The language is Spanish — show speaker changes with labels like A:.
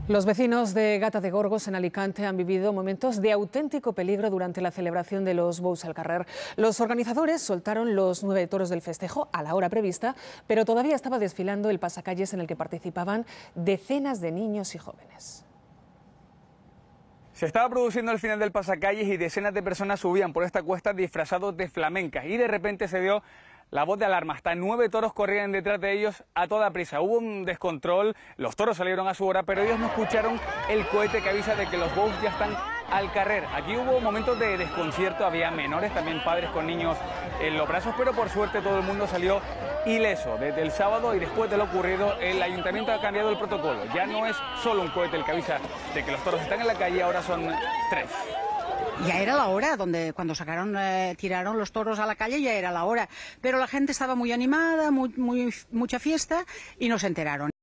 A: Los vecinos de Gata de Gorgos, en Alicante, han vivido momentos de auténtico peligro durante la celebración de los Bous al Carrer. Los organizadores soltaron los 9 toros del festejo a la hora prevista, pero todavía estaba desfilando el pasacalles en el que participaban decenas de niños y jóvenes.
B: Se estaba produciendo el final del pasacalles y decenas de personas subían por esta cuesta disfrazados de flamencas y de repente se dio la voz de alarma. Hasta 9 toros corrían detrás de ellos a toda prisa. Hubo un descontrol, los toros salieron a su hora, pero ellos no escucharon el cohete que avisa de que los Bous ya están al carrer. Aquí hubo momentos de desconcierto, había menores, también padres con niños en los brazos, pero por suerte todo el mundo salió ileso. Desde el sábado y después de lo ocurrido, el ayuntamiento ha cambiado el protocolo. Ya no es solo un cohete el que avisa de que los toros están en la calle, ahora son 3.
C: Ya era la hora, cuando tiraron los toros a la calle, ya era la hora. Pero la gente estaba muy animada, mucha fiesta, y no se enteraron.